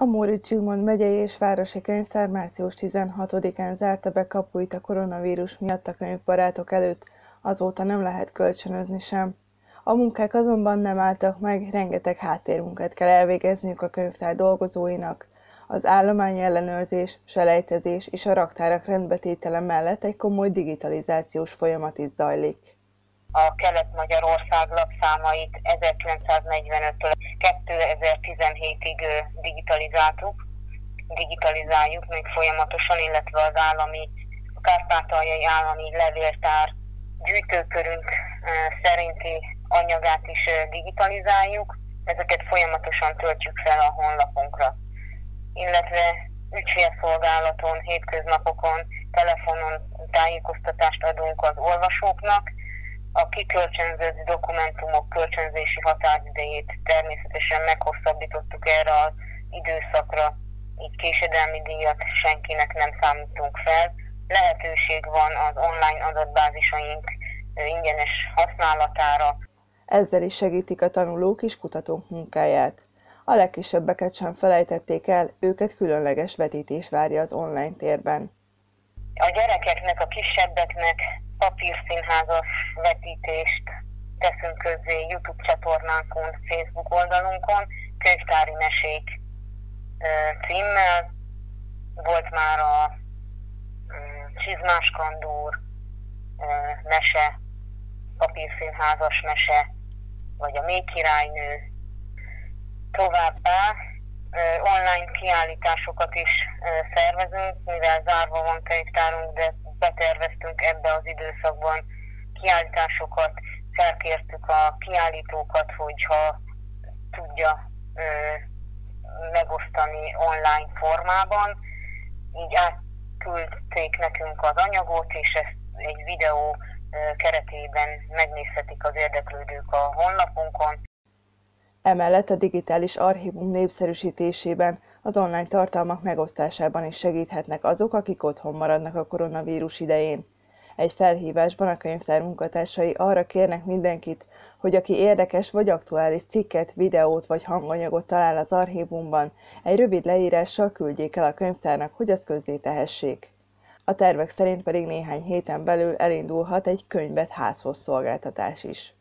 A Móricz Zsigmond megyei és városi könyvtár március 16-án zárta be kapuit a koronavírus miatt a könyvbarátok előtt, azóta nem lehet kölcsönözni sem. A munkák azonban nem álltak meg, rengeteg háttérmunkát kell elvégezniük a könyvtár dolgozóinak. Az állományellenőrzés, selejtezés és a raktárak rendbetétele mellett egy komoly digitalizációs folyamat is zajlik. A Kelet-Magyarország lapszámait 1945-től 2017-ig digitalizáljuk még folyamatosan, illetve az Kárpátaljai Állami Levéltár gyűjtőkörünk szerinti anyagát is digitalizáljuk. Ezeket folyamatosan töltjük fel a honlapunkra. Illetve ügyfélszolgálaton, hétköznapokon, telefonon tájékoztatást adunk az olvasóknak. A kikölcsönzött dokumentumok kölcsönzési határidejét természetesen meghosszabbítottuk erre az időszakra, így késedelmi díjat senkinek nem számítunk fel. Lehetőség van az online adatbázisaink ingyenes használatára. Ezzel is segítik a tanulók és kutatók munkáját. A legkisebbeket sem felejtették el, őket különleges vetítés várja az online térben. A gyerekeknek, a kisebbeknek papírszínházas vetítést teszünk közzé YouTube csatornánkon, Facebook oldalunkon, könyvtári mesék címmel. Volt már a Csizmás Kandúr mese, papírszínházas mese, vagy a Méh királynő. Továbbá online kiállításokat is szervezünk, mivel zárva van könyvtárunk, de beterveztünk ebbe az időszakban kiállításokat, felkértük a kiállítókat, hogyha tudja megosztani online formában. Így átküldték nekünk az anyagot, és ezt egy videó keretében megnézhetik az érdeklődők a honlapunkon. Emellett a digitális archívum népszerűsítésében, az online tartalmak megosztásában is segíthetnek azok, akik otthon maradnak a koronavírus idején. Egy felhívásban a könyvtár munkatársai arra kérnek mindenkit, hogy aki érdekes vagy aktuális cikket, videót vagy hanganyagot talál az archívumban, egy rövid leírással küldjék el a könyvtárnak, hogy azt közzétehessék. A tervek szerint pedig néhány héten belül elindulhat egy könyvet házhoz szolgáltatás is.